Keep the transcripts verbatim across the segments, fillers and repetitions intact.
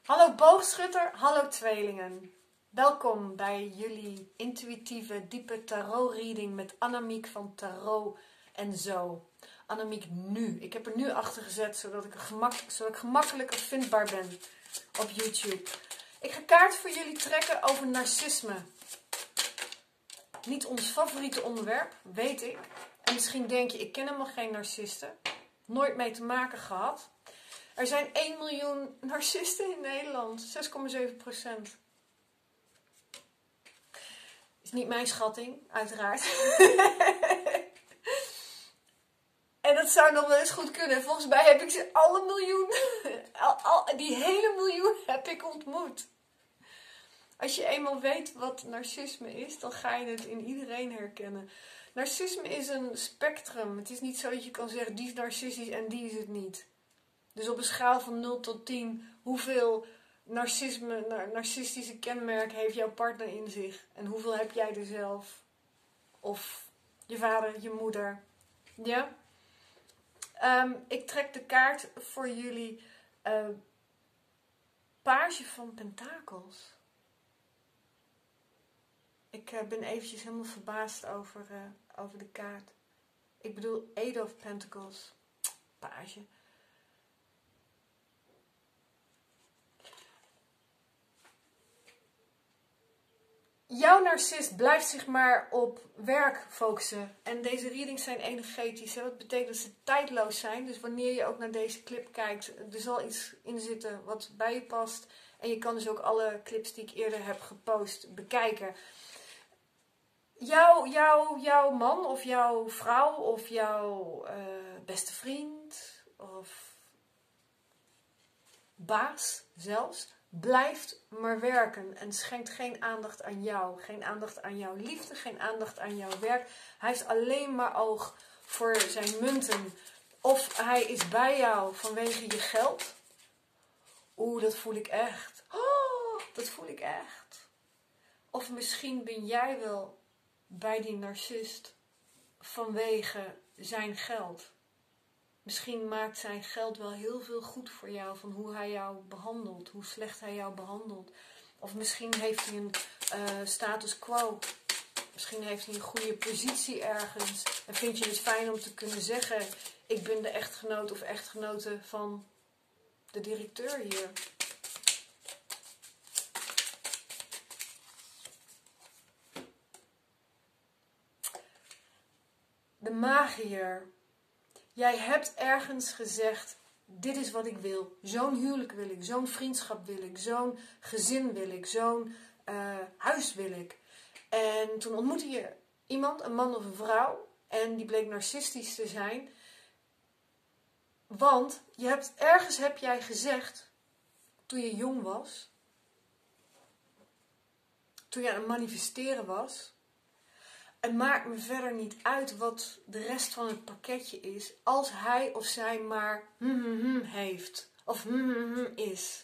Hallo boogschutter, hallo tweelingen. Welkom bij jullie intuïtieve, diepe tarot-reading met Annemiek van Tarot en Zo. Annemiek nu. Ik heb er nu achter gezet, zodat ik, gemak, zodat ik gemakkelijker vindbaar ben op YouTube. Ik ga kaart voor jullie trekken over narcisme. Niet ons favoriete onderwerp, weet ik. En misschien denk je, ik ken helemaal geen narcisten. Nooit mee te maken gehad. Er zijn één miljoen narcisten in Nederland. zes komma zeven procent. Is niet mijn schatting, uiteraard. En dat zou nog wel eens goed kunnen. Volgens mij heb ik ze alle miljoen, al, al, die hele miljoen heb ik ontmoet. Als je eenmaal weet wat narcisme is, dan ga je het in iedereen herkennen. Narcisme is een spectrum. Het is niet zo dat je kan zeggen, die is narcistisch en die is het niet. Dus op een schaal van nul tot tien, hoeveel narcisme, narcistische kenmerken heeft jouw partner in zich? En hoeveel heb jij er zelf? Of je vader, je moeder? Ja? Um, ik trek de kaart voor jullie. Uh, Page van Pentakels. Ik uh, ben eventjes helemaal verbaasd over, uh, over de kaart. Ik bedoel Eight of Pentacles. Page. Jouw narcist blijft zich maar op werk focussen. En deze readings zijn energetisch. Hè? Dat betekent dat ze tijdloos zijn. Dus wanneer je ook naar deze clip kijkt, er zal iets in zitten wat bij je past. En je kan dus ook alle clips die ik eerder heb gepost bekijken. Jouw, jouw, jouw man of jouw vrouw of jouw uh, beste vriend of baas zelfs, blijft maar werken en schenkt geen aandacht aan jou. Geen aandacht aan jouw liefde, geen aandacht aan jouw werk. Hij heeft alleen maar oog voor zijn munten. Of hij is bij jou vanwege je geld. Oeh, dat voel ik echt. Oh, dat voel ik echt. Of misschien ben jij wel bij die narcist vanwege zijn geld. Misschien maakt zijn geld wel heel veel goed voor jou van hoe hij jou behandelt, hoe slecht hij jou behandelt. Of misschien heeft hij een uh, status quo. Misschien heeft hij een goede positie ergens. En vind je het fijn om te kunnen zeggen, ik ben de echtgenoot of echtgenote van de directeur hier. De magiër. Jij hebt ergens gezegd, dit is wat ik wil. Zo'n huwelijk wil ik, zo'n vriendschap wil ik, zo'n gezin wil ik, zo'n uh, huis wil ik. En toen ontmoette je iemand, een man of een vrouw, en die bleek narcistisch te zijn. Want je hebt, ergens heb jij gezegd, toen je jong was, toen je aan het manifesteren was, het maakt me verder niet uit wat de rest van het pakketje is, als hij of zij maar hm, hm, hm heeft. Of hm, hm, hm is.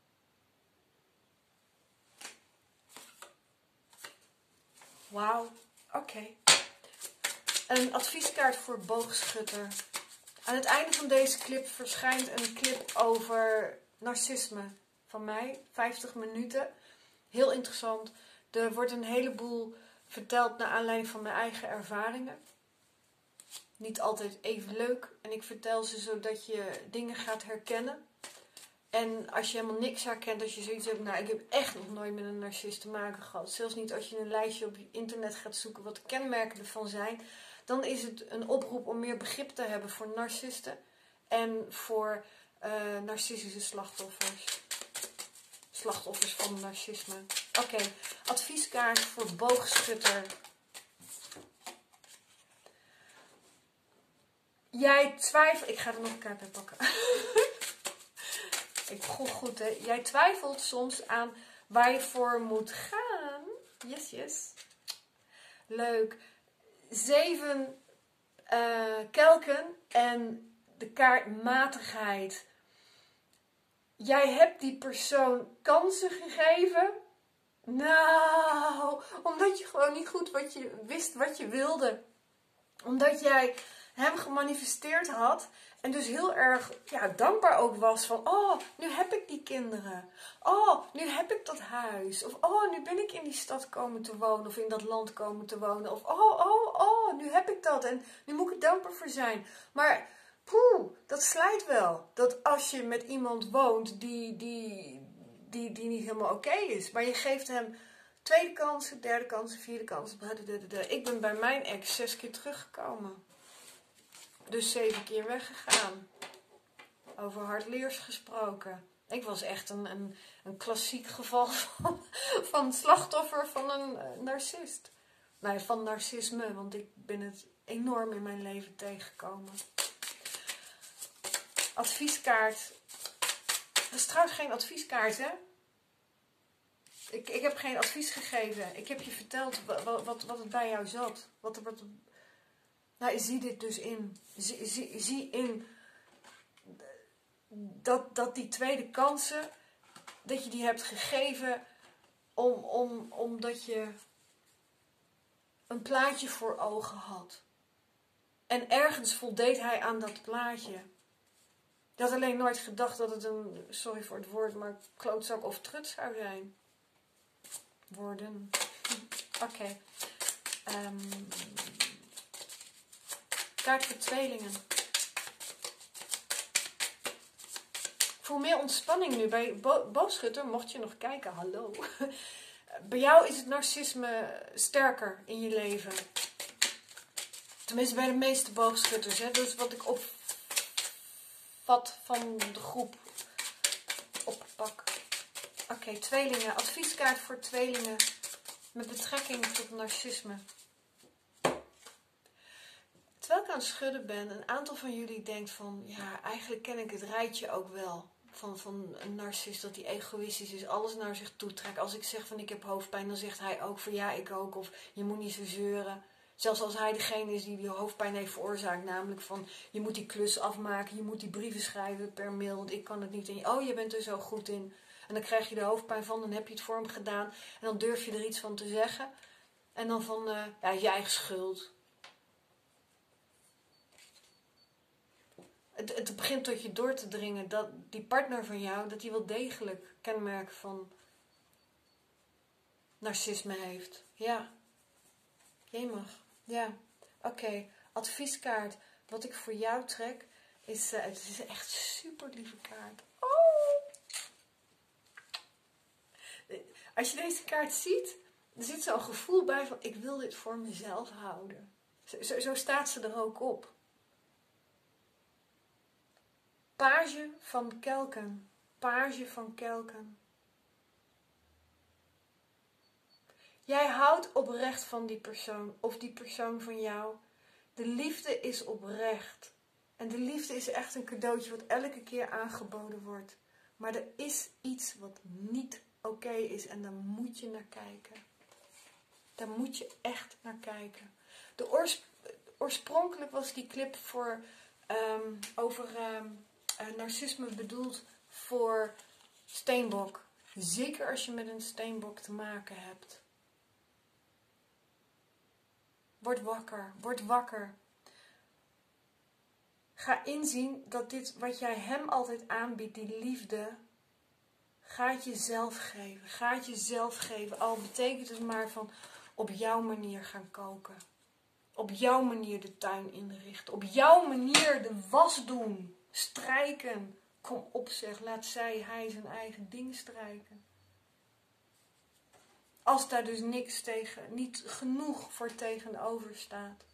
Wauw, oké. Okay. Een advieskaart voor boogschutter. Aan het einde van deze clip verschijnt een clip over narcisme van mij. vijftig minuten. Heel interessant. Er wordt een heleboel verteld naar aanleiding van mijn eigen ervaringen. Niet altijd even leuk. En ik vertel ze zodat je dingen gaat herkennen. En als je helemaal niks herkent, als je zoiets hebt, nou ik heb echt nog nooit met een narcist te maken gehad. Zelfs niet als je een lijstje op internet gaat zoeken wat de kenmerken ervan zijn. Dan is het een oproep om meer begrip te hebben voor narcisten. En voor uh, narcistische slachtoffers. Slachtoffers van narcisme. Oké, okay. Advieskaart voor boogschutter. Jij twijfelt... Ik ga er nog een kaart bij pakken. Ik begon goed, hè. Jij twijfelt soms aan waar je voor moet gaan. Yes, yes. Leuk. Zeven uh, kelken en de kaart matigheid. Jij hebt die persoon kansen gegeven. Nou, omdat je gewoon niet goed wat je wist wat je wilde. Omdat jij hem gemanifesteerd had. En dus heel erg ja, dankbaar ook was van, oh, nu heb ik die kinderen. Oh, nu heb ik dat huis. Of oh, nu ben ik in die stad komen te wonen of in dat land komen te wonen. Of oh, oh, oh, nu heb ik dat en nu moet ik er dankbaar voor zijn. Maar poeh, dat slijt wel. Dat als je met iemand woont die, die, die, die niet helemaal oké is. Maar je geeft hem tweede kansen, derde kansen, vierde kansen. Ik ben bij mijn ex zes keer teruggekomen. Dus zeven keer weggegaan. Over hardleers gesproken. Ik was echt een, een, een klassiek geval van, van slachtoffer van een uh, narcist. Nee, van narcisme, want ik ben het enorm in mijn leven tegengekomen. Advieskaart. Dat is trouwens geen advieskaart, hè? Ik, ik heb geen advies gegeven. Ik heb je verteld wat, wat, wat het bij jou zat. Wat, wat, nou, zie dit dus in. Zie, zie, zie in dat, dat die tweede kansen, dat je die hebt gegeven om, om, omdat je een plaatje voor ogen had. En ergens voldeed hij aan dat plaatje. Je had alleen nooit gedacht dat het een, sorry voor het woord, maar klootzak of trut zou zijn. Worden. Oké. Okay. Um, kaart voor tweelingen. Ik voel meer ontspanning nu. Bij Bo Boogschutter, mocht je nog kijken, hallo. Bij jou is het narcisme sterker in je leven. Tenminste bij de meeste boogschutters. Hè? Dat is wat ik opvat van de groep. Oppak. Oké, okay, tweelingen. Advieskaart voor tweelingen met betrekking tot narcisme. Terwijl ik aan het schudden ben, een aantal van jullie denkt van, ja, eigenlijk ken ik het rijtje ook wel. Van, van een narcist, dat hij egoïstisch is, alles naar zich toe trekt. Als ik zeg van ik heb hoofdpijn, dan zegt hij ook van ja, ik ook. Of je moet niet zo zeuren. Zelfs als hij degene is die die hoofdpijn heeft veroorzaakt. Namelijk van, je moet die klus afmaken, je moet die brieven schrijven per mail, want ik kan het niet. En je, oh, je bent er zo goed in. En dan krijg je de hoofdpijn van, dan heb je het voor hem gedaan. En dan durf je er iets van te zeggen. En dan van, uh, ja, je eigen schuld. Het, het begint tot je door te dringen dat die partner van jou, dat hij wel degelijk kenmerken van narcisme heeft. Ja. Jemig. Ja. Oké. Okay. Advieskaart. Wat ik voor jou trek, is, uh, het is echt een super lieve kaart. Oh! Als je deze kaart ziet, er zit zo'n gevoel bij van, ik wil dit voor mezelf houden. Zo, zo, zo staat ze er ook op. Page van Kelken. Page van Kelken. Jij houdt oprecht van die persoon. Of die persoon van jou. De liefde is oprecht. En de liefde is echt een cadeautje wat elke keer aangeboden wordt. Maar er is iets wat niet oké is. En daar moet je naar kijken. Daar moet je echt naar kijken. De oors oorspronkelijk was die clip voor um, over... Um, Uh, narcisme bedoeld voor steenbok. Zeker als je met een steenbok te maken hebt. Word wakker. Word wakker. Ga inzien dat dit wat jij hem altijd aanbiedt, die liefde, gaat jezelf geven. Gaat jezelf geven. Al betekent het maar van op jouw manier gaan koken. Op jouw manier de tuin inrichten. Op jouw manier de was doen. Strijken. Kom op zeg, laat zij, hij zijn eigen ding strijken. Als daar dus niks tegen, niet genoeg voor tegenover staat.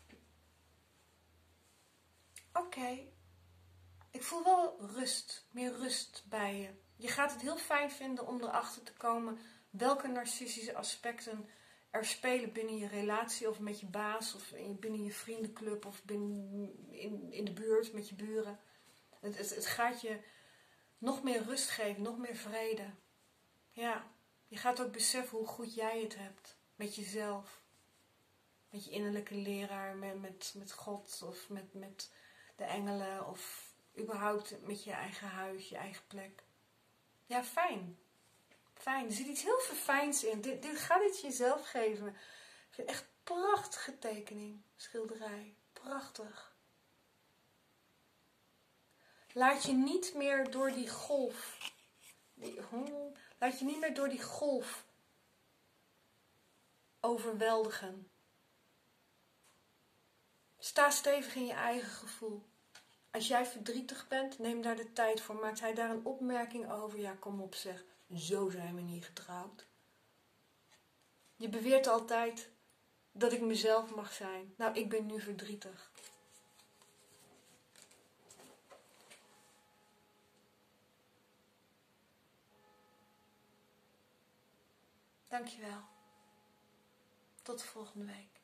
Oké. Okay. Ik voel wel rust, meer rust bij je. Je gaat het heel fijn vinden om erachter te komen welke narcistische aspecten er spelen binnen je relatie of met je baas of binnen je vriendenclub of binnen, in, in de buurt met je buren. Het, het, het gaat je nog meer rust geven, nog meer vrede. Ja, je gaat ook beseffen hoe goed jij het hebt met jezelf. Met je innerlijke leraar, met, met, met God of met, met de engelen of überhaupt met je eigen huis, je eigen plek. Ja, fijn. Fijn. Er zit iets heel verfijns in. Dit, dit gaat het jezelf geven. Ik vind het echt een prachtige tekening, schilderij. Prachtig. Laat je niet meer door die golf, die, hmm, laat je niet meer door die golf overweldigen. Sta stevig in je eigen gevoel. Als jij verdrietig bent, neem daar de tijd voor. Maakt hij daar een opmerking over? Ja, kom op zeg, zo zijn we niet getrouwd. Je beweert altijd dat ik mezelf mag zijn. Nou, ik ben nu verdrietig. Dankjewel. Tot de volgende week.